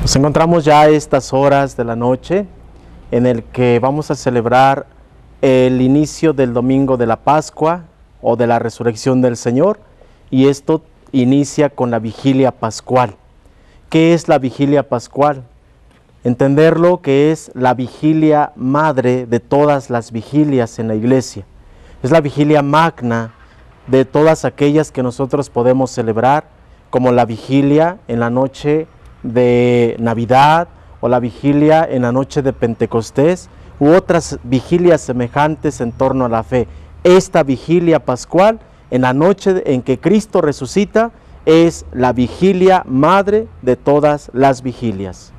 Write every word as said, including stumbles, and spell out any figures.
Nos encontramos ya a estas horas de la noche en el que vamos a celebrar el inicio del domingo de la Pascua o de la Resurrección del Señor, y esto inicia con la vigilia pascual. ¿Qué es la vigilia pascual? Entenderlo que es la vigilia madre de todas las vigilias en la iglesia. Es la vigilia magna de todas aquellas que nosotros podemos celebrar, como la vigilia en la noche de Navidad o la vigilia en la noche de Pentecostés u otras vigilias semejantes en torno a la fe. Esta vigilia pascual, en la noche en que Cristo resucita, es la vigilia madre de todas las vigilias.